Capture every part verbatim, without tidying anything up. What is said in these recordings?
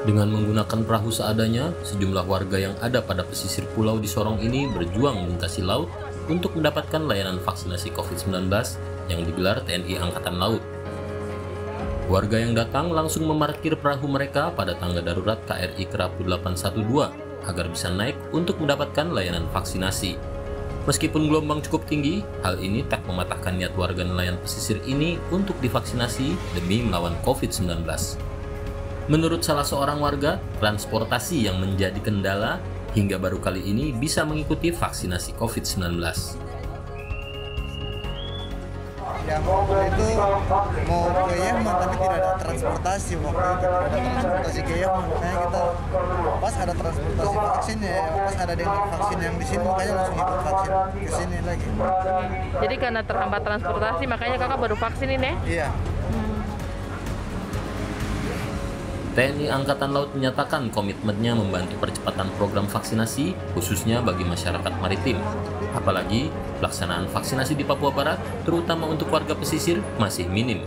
Dengan menggunakan perahu seadanya, sejumlah warga yang ada pada pesisir pulau di Sorong ini berjuang melintasi laut untuk mendapatkan layanan vaksinasi covid sembilan belas yang digelar T N I Angkatan Laut. Warga yang datang langsung memarkir perahu mereka pada tangga darurat K R I Kerapu delapan satu dua agar bisa naik untuk mendapatkan layanan vaksinasi. Meskipun gelombang cukup tinggi, hal ini tak mematahkan niat warga nelayan pesisir ini untuk divaksinasi demi melawan covid sembilan belas. Menurut salah seorang warga, transportasi yang menjadi kendala hingga baru kali ini bisa mengikuti vaksinasi covid sembilan belas. Yang waktu itu mau ke Yemen tapi tidak ada transportasi, waktu itu tidak ada transportasi ke Yemen, makanya kita pas ada transportasi vaksin ya, pas ada dengan vaksin yang di sini makanya langsung ikut vaksin ke sini lagi. Jadi karena terhambat transportasi makanya kakak baru vaksin ini ya? Iya. T N I Angkatan Laut menyatakan komitmennya membantu percepatan program vaksinasi, khususnya bagi masyarakat maritim. Apalagi, pelaksanaan vaksinasi di Papua Barat, terutama untuk warga pesisir, masih minim.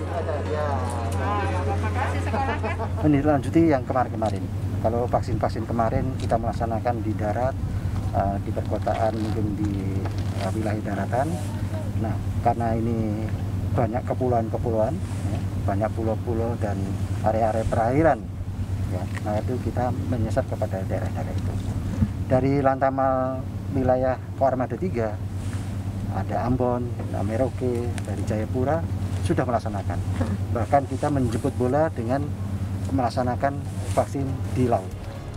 Ini lanjuti yang kemarin-kemarin. Kalau vaksin-vaksin kemarin kita melaksanakan di darat, uh, di perkotaan, mungkin di uh, wilayah daratan. Nah, karena ini banyak kepulauan-kepulauan, ya, banyak pulau-pulau dan area-area perairan, ya, nah itu kita menyasar kepada daerah-daerah itu. Dari Lantamal wilayah Koarmada tiga, ada Ambon, ada Merauke, dari Jayapura sudah melaksanakan. Bahkan kita menjemput bola dengan melaksanakan vaksin di laut.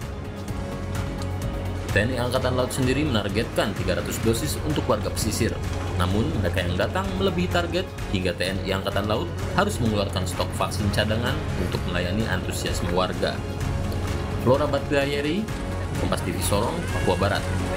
T N I Angkatan Laut sendiri menargetkan tiga ratus dosis untuk warga pesisir. Namun, mereka yang datang melebihi target hingga T N I Angkatan Laut harus mengeluarkan stok vaksin cadangan untuk melayani antusiasme warga. Flora Batgayeri, Kompas T V Sorong, Papua Barat.